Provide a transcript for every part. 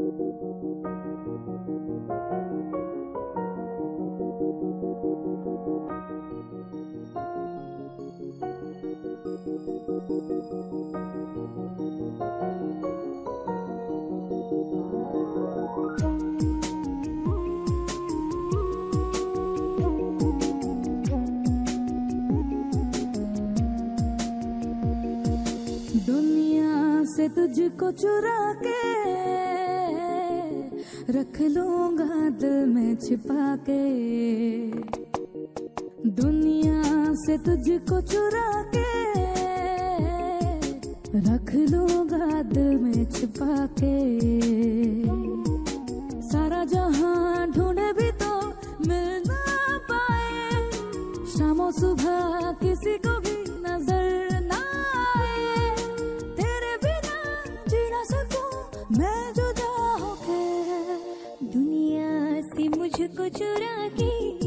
दुनिया से तुझको चुरा के रख लूंगा दिल में छिपा के। दुनिया से तुझको चुरा के रख लूंगा दिल में छिपा के। सारा जहां ढूंढे भी तो मिल ना पाए, शामों सुबह किसी को भी नजर ना आए। तेरे बिना जी ना सकूं मैं जुदा होके। दुनिया से मुझको चुरा के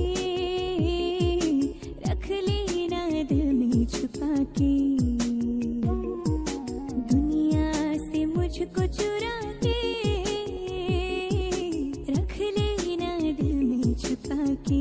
रख लेना दिल में छुपा के। दुनिया से मुझको चुरा के रख लेना दिल में छुपा के।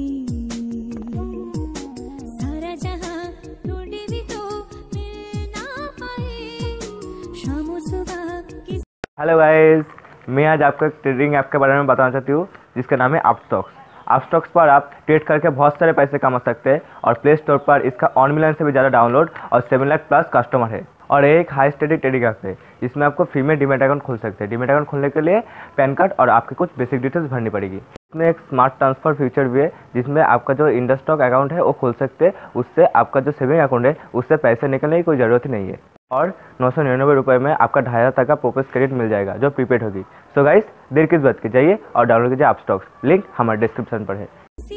सारा जहां ढूंढे भी तो मिल ना पाए, शाम सुबह की। हेलो गाइस, मैं आज आपको एक ट्रेडिंग ऐप के बारे में बताना चाहती हूँ जिसका नाम है अपस्टॉक्स। अपस्टॉक्स पर आप ट्रेड करके बहुत सारे पैसे कमा सकते हैं और प्ले स्टोर पर इसका 1 मिलियन से भी ज़्यादा डाउनलोड और 7 लाख प्लस कस्टमर है। और एक हाई स्टेटिक ट्रेडिंग ऐप है जिसमें आपको फ्री में डीमैट अकाउंट खोल सकते हैं। डीमैट अकाउंट खोलने के लिए पैन कार्ड और आपके कुछ बेसिक डिटेल्स भरनी पड़ेगी। इसमें एक स्मार्ट ट्रांसफर फीचर भी है जिसमें आपका जो इंडस्टॉक अकाउंट है वो खोल सकते हैं। उससे आपका जो सेविंग अकाउंट है उससे पैसे निकलने की कोई ज़रूरत ही नहीं है। और 999 रुपये में आपका 2500 तक का प्रोपेस क्रेडिट मिल जाएगा जो प्रीपेड होगी। सो गाइस, देर किस बात की, जाइए और डाउनलोड कीजिए अपस्टॉक्स। लिंक हमारे डिस्क्रिप्शन पर है।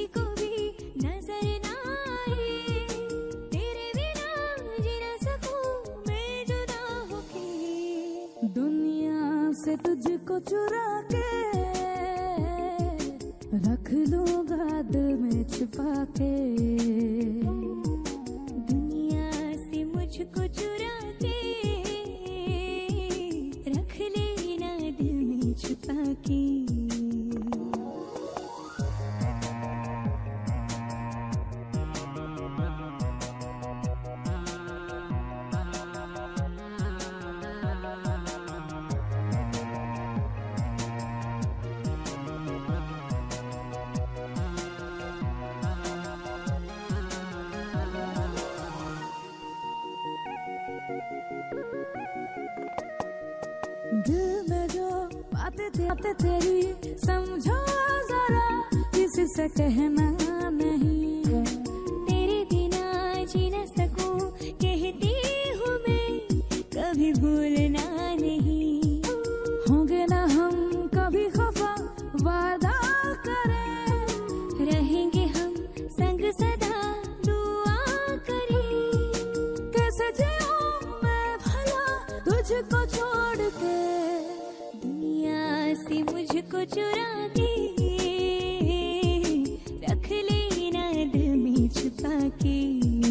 दुनिया से तुझको चुरा के रख लूंगा दिल में छिपा के। दुनिया से मुझको चुरा के रख लेना दिल में छिपा के। दिल में जो बातें तेरी समझो जरा, किसी से कहना नहीं। तेरे बिना जी न सकूं कहती हूँ मैं, कभी भूलना नहीं। होंगे ना हम कभी खफा, वादा करें रहेंगे हम संग सदा, दुआ करें। कैसे जियूं मैं भला तुझको छोड़ के। दुनिया से मुझको चुरा के रख लेना दिल में छुपा के।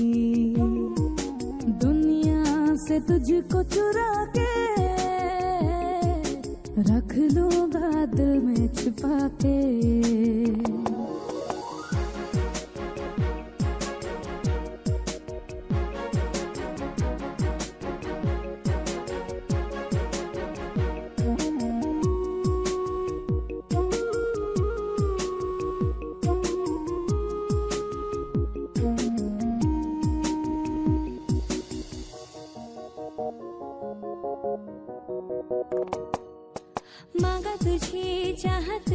दुनिया से तुझको चुरा के रख लूंगा दिल में छुपा के। मांगा तुझे चाहत